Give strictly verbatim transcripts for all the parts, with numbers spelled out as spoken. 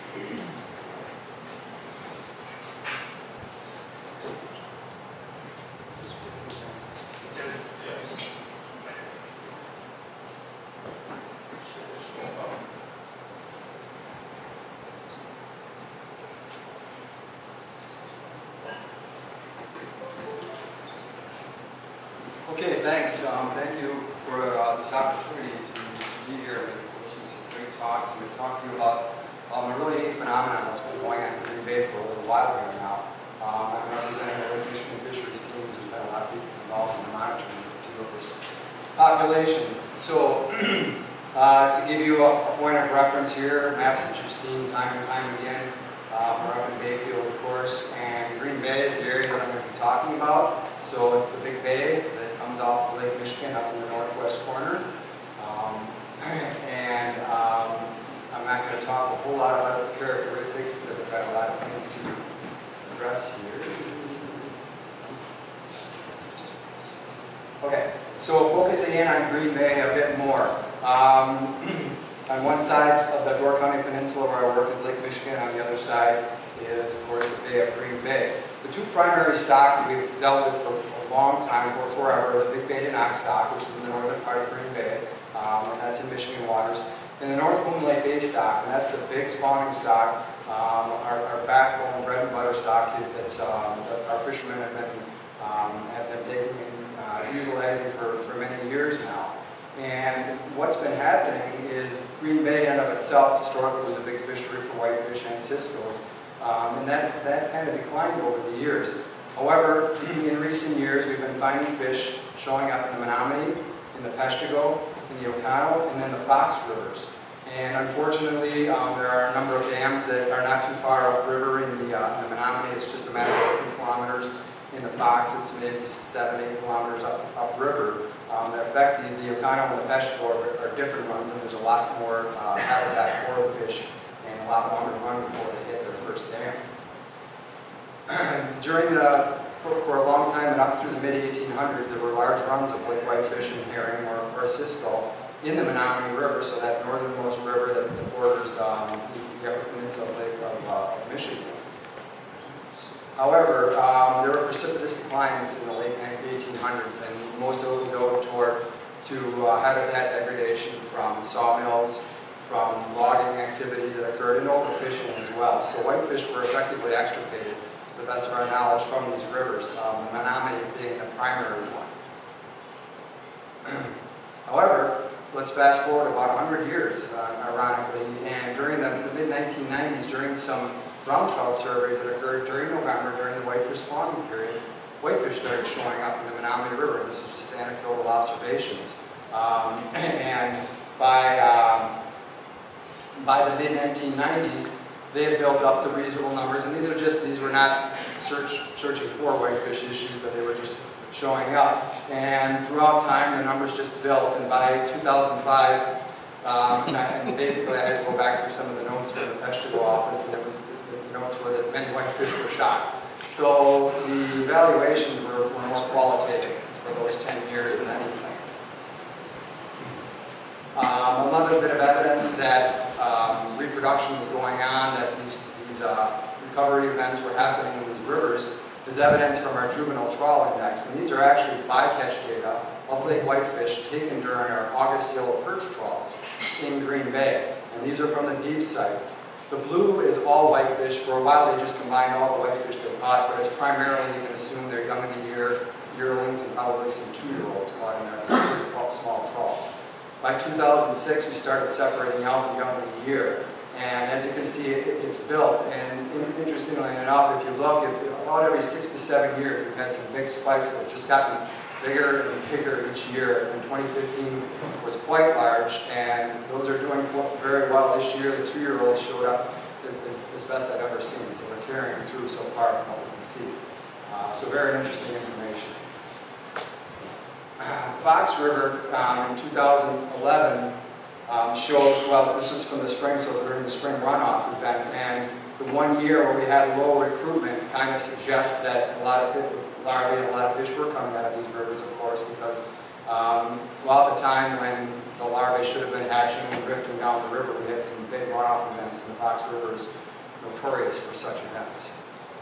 Okay, thanks. Um, thank you for uh, this opportunity to, to be here and listen to some great talks and to talk to you about um, a really neat phenomenon that's been going on in Green Bay for a little while here now. Um, I'm representing the Lake Michigan Fisheries teams. There's been a lot of people involved in the monitoring of this population. So, uh, to give you a, a point of reference here, maps that you've seen time and time again, um, we're up in Bayfield, of course, and Green Bay is the area that I'm going to be talking about. So it's the Big Bay that comes off Lake Michigan up in the northwest corner. Um, and um, I'm not going to talk a whole lot about the characteristics because I've got a lot of things to address here. Okay, so focusing in on Green Bay a bit more. Um, on one side of the Door County Peninsula where I work is Lake Michigan. On the other side is, of course, the Bay of Green Bay. The two primary stocks that we've dealt with for a long time, for forever, the Big Bay Dennoch stock, which is in the northern part of Green Bay, um, and that's in Michigan waters, and the North Moon Lake Bay stock, and that's the big spawning stock, um, our, our backbone, bread and butter stock that's um, that our fishermen have been um, have been taking and uh, utilizing for, for many years now. And what's been happening is Green Bay in and of itself historically was a big fishery for whitefish and ciscos. Um, and that, that kind of declined over the years. However, in recent years, we've been finding fish showing up in the Menominee, in the Peshtigo, in the Oconto, and then the Fox rivers. And unfortunately, um, there are a number of dams that are not too far upriver. In the, uh, in the Menominee, it's just a matter of a few kilometers. In the Fox, it's maybe seven, eight kilometers up, upriver. Um, that affect these, the Oconto and the Peshtigo are, are different ones, and there's a lot more uh, habitat for the fish and a lot longer run before they hit their first dam. During the, for, for a long time and up through the mid eighteen hundreds, there were large runs of lake whitefish and herring or, or cisco in the Menominee River, so that northernmost river that, that borders um, the Upper Peninsula Lake of, uh, of Michigan. However, um, there were precipitous declines in the late eighteen hundreds, and most of it was owed toward to uh, habitat degradation from sawmills, from logging activities that occurred, and overfishing as well. So whitefish were effectively extirpated, to the best of our knowledge, from these rivers, um, the Menominee being the primary one. However, let's fast forward about one hundred years, uh, ironically, and during the, the mid nineteen nineties, during some brown trout surveys that occurred during November, during the whitefish spawning period, whitefish started showing up in the Menominee River. This is just anecdotal observations. Um, and by um, By the mid nineteen nineties, they had built up to reasonable numbers, and these are just these were not search searching for whitefish issues, but they were just showing up. And throughout time, the numbers just built. And by two thousand five, um, and, I, and basically, I had to go back through some of the notes from the Peshtigo office, and it was the, the notes were that many whitefish were shot. So the evaluations were, were more qualitative for those ten years than anything. Um, another bit of evidence that um, reproduction was going on, that these, these uh, recovery events were happening in these rivers, is evidence from our juvenile trawl index. And these are actually bycatch data of lake whitefish taken during our August yellow perch trawls in Green Bay. And these are from the deep sites. The blue is all whitefish. For a while, they just combined all the whitefish they caught, but it's primarily, you can assume they're young in the year, yearlings, and probably some two-year-olds caught in there. It's pretty small trawls. By two thousand six, we started separating out the young of the year. And as you can see, it, it's built. And interestingly enough, if you look, at about every six to seven years, we've had some big spikes that have just gotten bigger and bigger each year. And twenty fifteen was quite large, and those are doing very well this year. The two-year-olds showed up as, as, as best I've ever seen. So we're carrying through so far from what we can see. Uh, so very interesting information. Fox River um, in two thousand eleven um, showed, well, this was from the spring, so during the spring runoff event, and the one year where we had low recruitment kind of suggests that a lot of fish, larvae and a lot of fish were coming out of these rivers, of course, because Um, well, at the time when the larvae should have been hatching and drifting down the river, we had some big runoff events, and the Fox River is notorious for such events.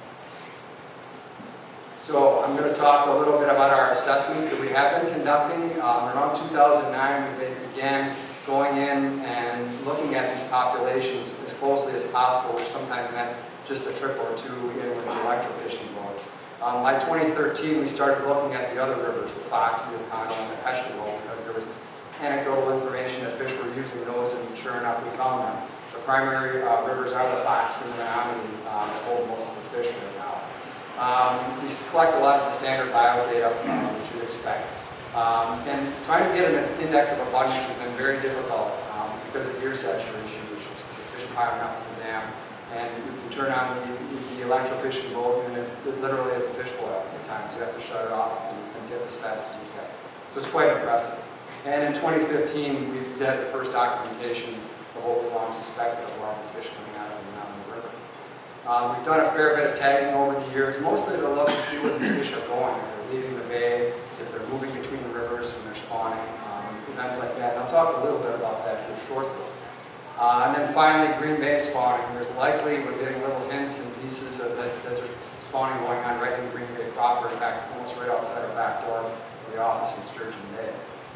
So I'm going to talk a little bit about our assessments that we have been conducting. Um, around two thousand nine, we began going in and looking at these populations as closely as possible, which sometimes meant just a trip or two in with the electrofishing boat. Um, by twenty thirteen, we started looking at the other rivers, the Fox, the Oconto, and the Peshtigo, because there was anecdotal information that fish were using those, and sure enough, we found them. The primary uh, rivers are the Fox and the Menominee um, that hold most of the fish right now. Um, we collect a lot of the standard biodata, um, which you'd expect. Um, and trying to get an index of abundance has been very difficult um, because of gear saturation issues, because the fish pile up in the dam. And you can turn on the, the electrofishing boat, and it, it literally is a fish boil at times. You have to shut it off and, and get as fast as you can. So it's quite impressive. And in twenty fifteen, we did the first documentation of what we long suspected of larval fish coming out of the Mountain River. Um, we've done a fair bit of tagging over the years, mostly to look and see where these fish are going, if they're leaving the bay, if they're moving between the rivers when they're spawning, um, events like that. And I'll talk a little bit about that here shortly. Uh, and then finally, Green Bay spawning. There's likely, we're getting little hints and pieces of that, that there's spawning going on right in Green Bay proper, in fact, almost right outside our back door of the office in Sturgeon Bay.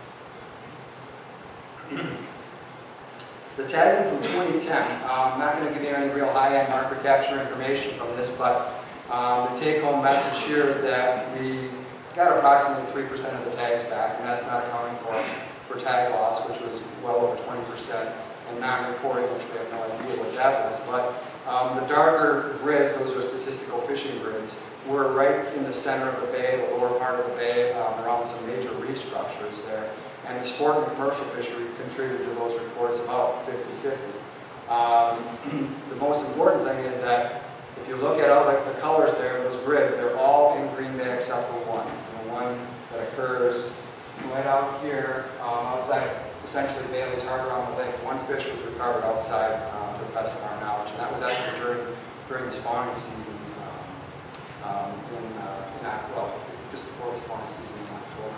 The tagging from twenty ten, um, I'm not going to give you any real high-end marker capture information from this, but um, the take-home message here is that we got approximately three percent of the tags back, and that's not accounting for, for tag loss, which was well over twenty percent, and non-reporting, which we have no idea what that was. But um, the darker grids, those are statistical fishing grids, were right in the center of the bay, the lower part of the bay, um, around some major reef structures there. And the sport and commercial fishery contributed to those reports about fifty fifty. Um, the most important thing is that if you look at all the, the colors there, those grids, they're all in Green Bay except for one. And the one that occurs right out here, um, outside essentially Bailey's Harbor on the lake. One fish was recovered outside, um, to the best of our knowledge, and that was actually during during the spawning season. Um, um, in, uh, in well, just before the spawning season in October.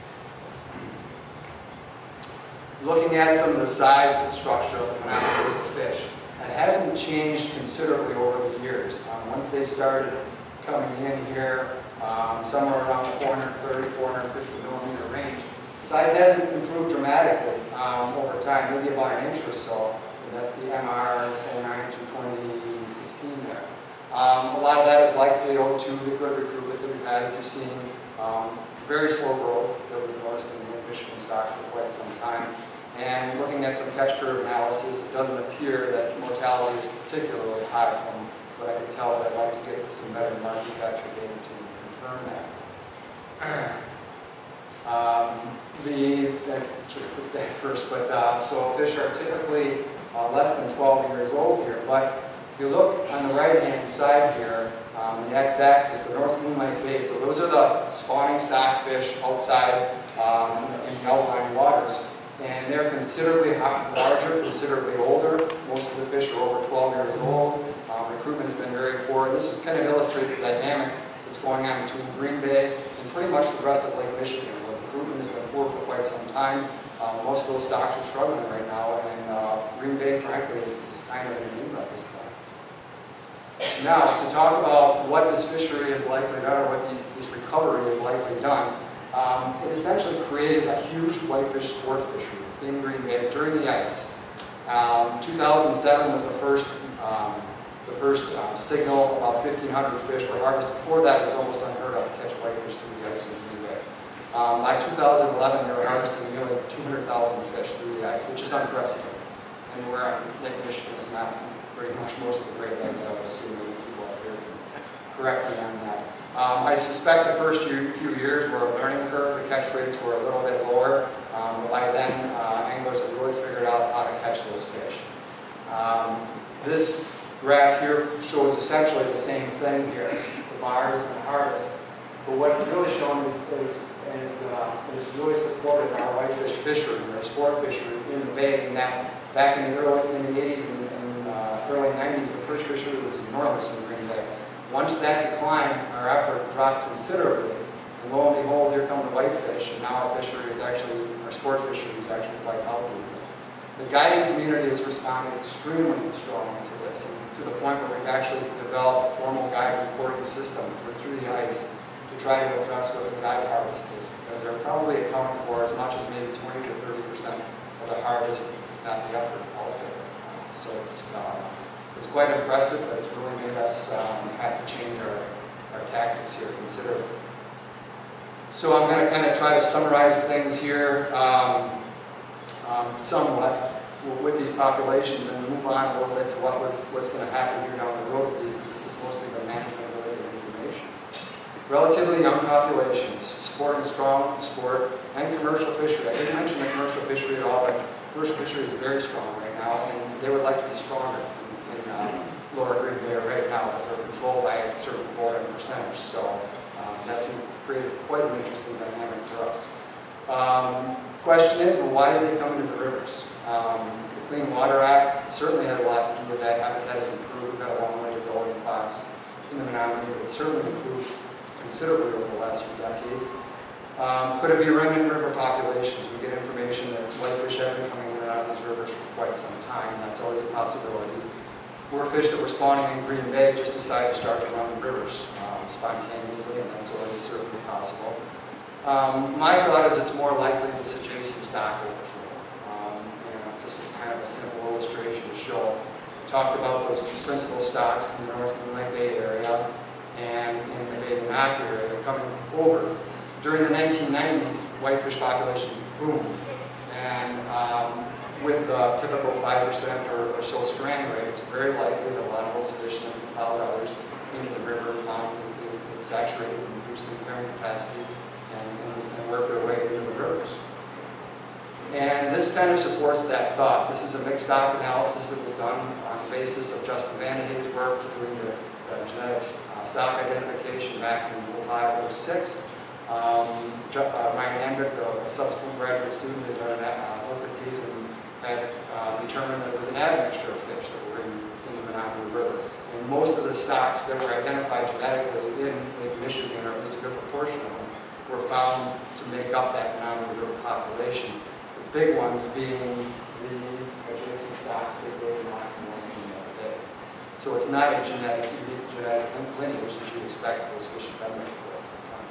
Looking at some of the size and structure of the Mountain River fish, it hasn't changed considerably over the years. Um, once they started coming in here, um, somewhere around the four thirty, four fifty millimeter range, size hasn't improved dramatically um, over time, maybe about an inch or so. And that's the M R oh nine through twenty sixteen there. Um, a lot of that is likely owed to the good recruitment that we've had, as you've seen. Um, very slow growth that we've noticed in the Michigan stocks for quite some time. And looking at some catch curve analysis, it doesn't appear that mortality is particularly high from what I can tell, but I'd like to get some better market capture data to confirm that. Um, the, I should have put that first, but uh, so fish are typically uh, less than twelve years old here. But if you look on the right-hand side here, um, the x-axis, the North Moonlight Bay, so those are the spawning stock fish outside um, in the outlying waters. And they're considerably larger, considerably older. Most of the fish are over twelve years old. Um, recruitment has been very poor. This is, kind of illustrates the dynamic that's going on between Green Bay and pretty much the rest of Lake Michigan, where recruitment has been poor for quite some time. Um, most of those stocks are struggling right now, and uh, Green Bay, frankly, is, is kind of in a need at this point. Now, to talk about what this fishery is likely done, or what these, this recovery is likely done, Um, it essentially created a huge whitefish sport fishery in Green Bay during the ice. Um, two thousand seven was the first, um, the first um, signal. About fifteen hundred fish were harvested. Before that, it was almost unheard of to catch whitefish through the ice in Green Bay. Um, by two thousand eleven, they were harvesting nearly two hundred thousand fish through the ice, which is unprecedented. And we're on Lake Michigan, not very much most of the Great Lakes, I would assume that people out here can correct me on that. Um, I suspect the first year, few years were a learning curve. The catch rates were a little bit lower. Um, but by then, uh, anglers have really figured out how to catch those fish. Um, this graph here shows essentially the same thing here, the bars and harvest. But what it's really showing is, is, is, uh, is really supported our whitefish fishery, our sport fishery in the bay, and that back in the early in the eighties and, and uh, early nineties, the perch fishery was enormous in Green Bay. Once that declined, our effort dropped considerably, And lo and behold, here come the whitefish, and now our fishery is actually, our sport fishery is actually quite healthy. The guiding community has responded extremely strongly to this, and to the point where we've actually developed a formal guide reporting system for Through the Ice to try to address what the guide harvest is, because they're probably accounting for as much as maybe twenty to thirty percent of the harvest, if not the effort out there. So it's, uh, it's quite impressive, but it's really made us um, have to change our, our tactics here considerably. So I'm going to kind of try to summarize things here um, um, somewhat with these populations and move on a little bit to what we're, what's going to happen here down the road with these, because this is mostly the management-related information. Relatively young populations, supporting strong sport and commercial fishery. I didn't mention the commercial fishery at all, but commercial fishery is very strong right now, and they would like to be stronger in, in uh, Lower Green Bay right now, but they're controlled by a certain board and percentage. So um, that's created quite an interesting dynamic for us. Um, question is, well, why do they come into the rivers? Um, the Clean Water Act certainly had a lot to do with that. Habitat has improved. We've got a long way to go in fox in the Menominee, but it's certainly improved considerably over the last few decades. Um, could it be remnant river populations? We get information that whitefish have been coming in and out of these rivers for quite some time. That's always a possibility. More fish that were spawning in Green Bay just decided to start to run the rivers um, spontaneously, and that's always certainly possible. Um, my thought is it's more likely this adjacent stock overflow. Um, you know, this is kind of a simple illustration to show. We talked about those two principal stocks in the North Green Lake Bay area and in the Bay Minnock area coming over. During the nineteen nineties, whitefish populations boomed, and um, with uh, typical five percent or, or so strand rate, it's very likely that a lot of those fish simply followed others into the river, found it, it, it saturated and reduced the carrying capacity, and, and, and worked their way into the rivers. And this kind of supports that thought. This is a mixed stock analysis that was done on the basis of Justin Vandehey's work doing the, the genetic uh, stock identification back in oh five oh six. Um, uh, Ryan Andrick, a subsequent graduate student, had done an, uh, looked at these and had uh, determined that it was an admixture of fish that were in, in the Menominee River. And most of the stocks that were identified genetically in Lake Michigan, or at least a good proportion of them, were found to make up that Menominee River population. The big ones being the adjacent stocks, Big Bay and Minnock, and North Green Bay. So it's not a genetic, unique genetic lineage that you'd expect those fish to have been there for some time.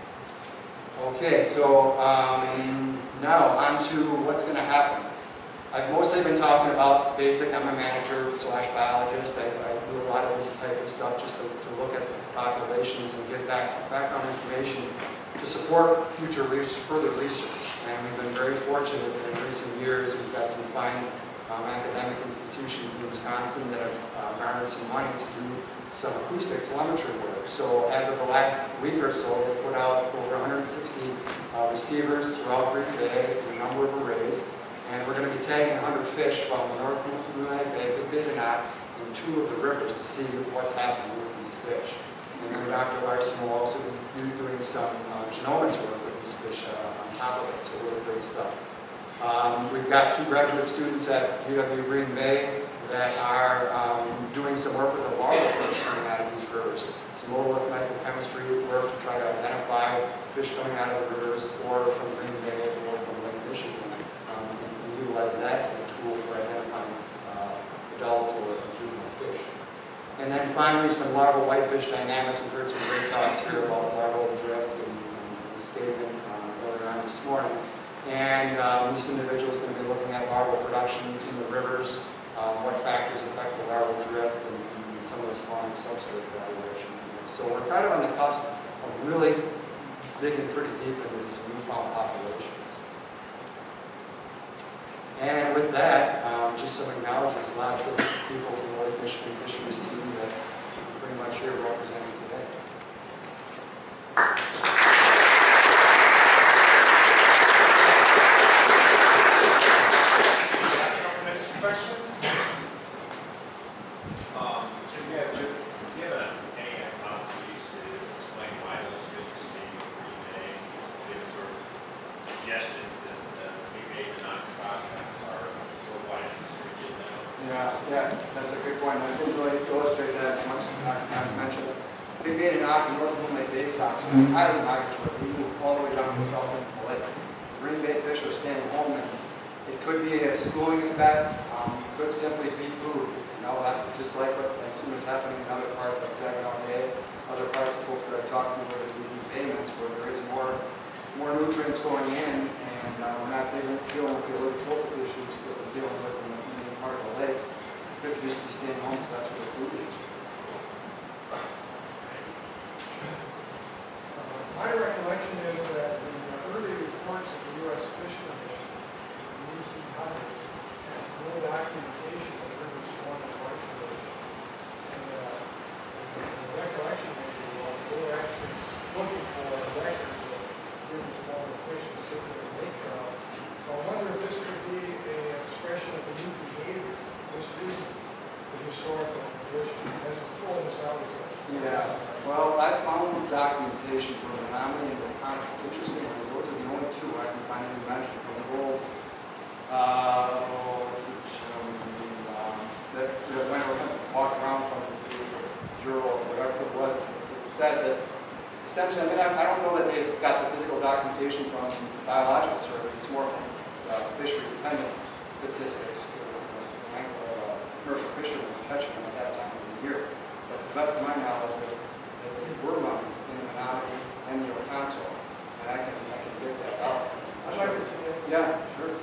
Okay, so um, now on to what's going to happen. I've mostly been talking about basic. I'm a manager slash biologist. I, I do a lot of this type of stuff just to, to look at the populations and get back, background information to support future research, further research. And we've been very fortunate that in recent years we've got some fine um, academic institutions in Wisconsin that have uh, garnered some money to do some acoustic telemetry work. So as of the last week or so, they put out over one hundred sixty uh, receivers throughout Green Bay in a number of arrays. And we're going to be tagging one hundred fish from the North Green Lake Bay, Big Bay Minnock, in two of the rivers to see what's happening with these fish. And then Doctor Larson will also be doing some uh, genomics work with these fish uh, on top of it, so really great stuff. Um, we've got two graduate students at U W Green Bay that are um, doing some work with the larval fish coming out of these rivers. Some otolith microchemistry work to try to identify fish coming out of the rivers, or from Green Bay, or from Lake Michigan. Um, and, and utilize that as a tool for identifying uh, adult or juvenile fish. And then finally, some larval whitefish dynamics. We've heard some great talks here about larval drift and, and statement um, earlier on this morning. And um, this individual is going to be looking at larval production in the rivers, um, what factors affect the larval drift, and, and some of the spawning substrate evaluation. So we're kind of on the cusp of really digging pretty deep into these newfound populations. And with that, um, just some acknowledgments, lots of people from the Lake Michigan Fisheries team that are pretty much here representing today. Questions? Um, do you have, do you have any hypotheses to explain why those fish escape Green Bay? Give sort of suggestions that uh, maybe even not stock are so wide as to get them. Yeah, yeah, that's a good point. I didn't really illustrate that as much as Doctor Johns mentioned. Big Bay and Minnock and North Green Lake Bay stocks are highly migratory. We move all around the south end of the lake. Green Bay fish are staying home, and it could be a schooling effect. Um, it could simply be food. You know, that's just like what I assume is happening in other parts like Saginaw Bay, other parts of folks that I talked to where there's these embayments where there is more more nutrients going in, and uh, we're not dealing, dealing with the eutrophic issues that we're dealing with in the Indian part of the lake. It could just be staying home because that's where the food is. My recollection is that the early reports of the U S Fish Commission, the U C Congress, has no documentation of rivers one and white fish. And uh, the recollection may be, well, they were actually looking for records of rivers one and fish, specifically lake trout. So I wonder if this could be an expression of the new behavior, this is the historical condition, as a throwing this out as a Yeah, well, I found documentation for Menominee and Oconto. Interestingly, those are the only two I can find any mention from the world. Uh, oh, let's see, um, that, that when we walked around from the Bureau or whatever it was, it said that essentially, I mean, I, I don't know that they've got the physical documentation from the Biological Service. It's more from uh, fishery-dependent statistics. Uh, commercial fishermen catching them at that time of the year. But to the best of my knowledge, that they were running in the Menominee and the Oconto, and I can, I can dig that out. I'd like to see it. Yeah, sure.